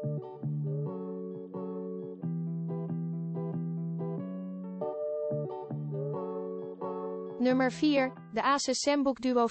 Nummer 4. De Asus ZenBook Duo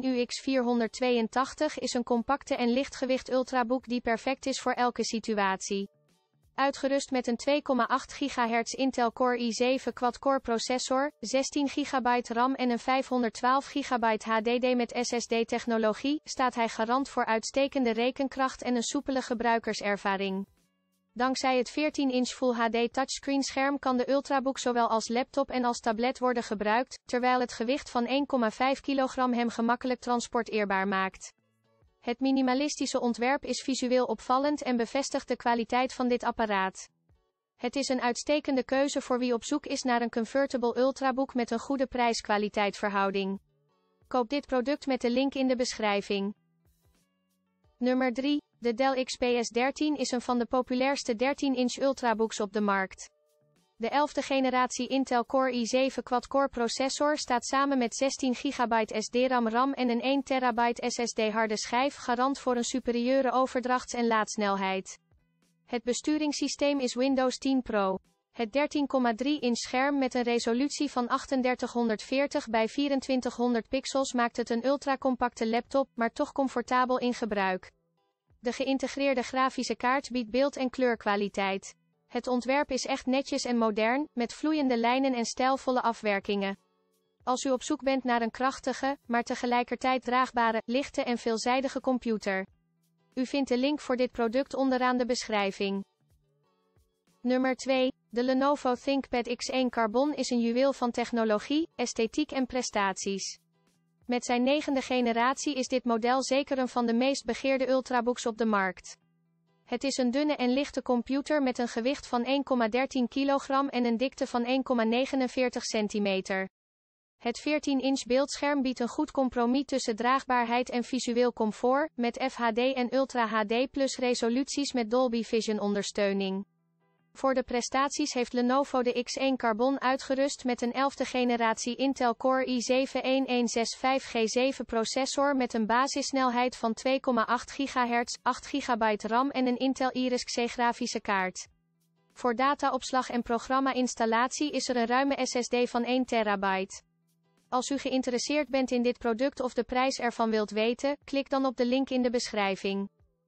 14UX482 is een compacte en lichtgewicht ultrabook die perfect is voor elke situatie. Uitgerust met een 2,8 GHz Intel Core i7 quad-core processor, 16 GB RAM en een 512 GB HDD met SSD-technologie, staat hij garant voor uitstekende rekenkracht en een soepele gebruikerservaring. Dankzij het 14-inch Full HD touchscreenscherm kan de ultrabook zowel als laptop en als tablet worden gebruikt, terwijl het gewicht van 1,5 kg hem gemakkelijk transporteerbaar maakt. Het minimalistische ontwerp is visueel opvallend en bevestigt de kwaliteit van dit apparaat. Het is een uitstekende keuze voor wie op zoek is naar een comfortable ultrabook met een goede prijs-kwaliteit verhouding. Koop dit product met de link in de beschrijving. Nummer 3. De Dell XPS 13 is een van de populairste 13-inch ultrabooks op de markt. De 11e generatie Intel Core i7 quad-core processor staat samen met 16 GB SDRAM en een 1 TB SSD harde schijf garant voor een superieure overdrachts- en laadsnelheid. Het besturingssysteem is Windows 10 Pro. Het 13,3-inch scherm met een resolutie van 3840 bij 2400 pixels maakt het een ultracompacte laptop, maar toch comfortabel in gebruik. De geïntegreerde grafische kaart biedt beeld- en kleurkwaliteit. Het ontwerp is echt netjes en modern, met vloeiende lijnen en stijlvolle afwerkingen. Als u op zoek bent naar een krachtige, maar tegelijkertijd draagbare, lichte en veelzijdige computer. U vindt de link voor dit product onderaan de beschrijving. Nummer 2. De Lenovo ThinkPad X1 Carbon is een juweel van technologie, esthetiek en prestaties. Met zijn 9e generatie is dit model zeker een van de meest begeerde ultrabooks op de markt. Het is een dunne en lichte computer met een gewicht van 1,13 kg en een dikte van 1,49 cm. Het 14-inch beeldscherm biedt een goed compromis tussen draagbaarheid en visueel comfort, met FHD en Ultra HD Plus resoluties met Dolby Vision ondersteuning. Voor de prestaties heeft Lenovo de X1 Carbon uitgerust met een 11e generatie Intel Core i7-1165G7 processor met een basissnelheid van 2,8 GHz, 8 GB RAM en een Intel Iris Xe grafische kaart. Voor dataopslag en programma-installatie is er een ruime SSD van 1 TB. Als u geïnteresseerd bent in dit product of de prijs ervan wilt weten, klik dan op de link in de beschrijving.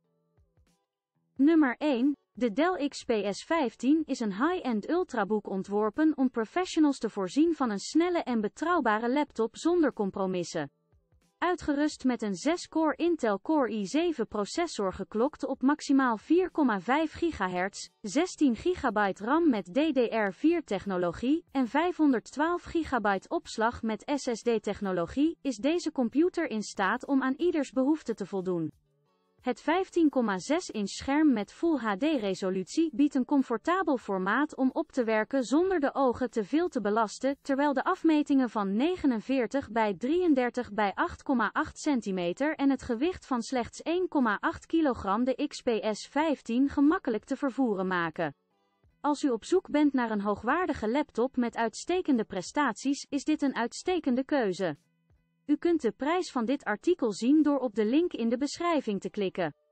Nummer 1. De Dell XPS 15 is een high-end ultrabook ontworpen om professionals te voorzien van een snelle en betrouwbare laptop zonder compromissen. Uitgerust met een 6-core Intel Core i7 processor geklokt op maximaal 4,5 GHz, 16 GB RAM met DDR4 technologie en 512 GB opslag met SSD technologie, is deze computer in staat om aan ieders behoefte te voldoen. Het 15,6-inch scherm met Full HD-resolutie biedt een comfortabel formaat om op te werken zonder de ogen te veel te belasten, terwijl de afmetingen van 49 bij 33 bij 8,8 cm en het gewicht van slechts 1,8 kg de XPS 15 gemakkelijk te vervoeren maken. Als u op zoek bent naar een hoogwaardige laptop met uitstekende prestaties, is dit een uitstekende keuze. U kunt de prijs van dit artikel zien door op de link in de beschrijving te klikken.